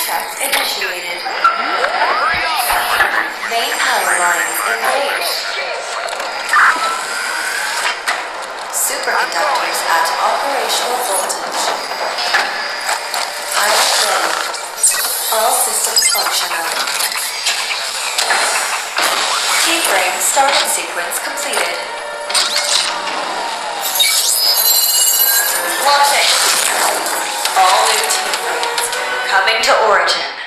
check initiated. Main power lines engaged. Superconductors at operational voltage. Pilot ready. All systems functional. Keyframe startup sequence completed. Launching. All new team frames coming to origin.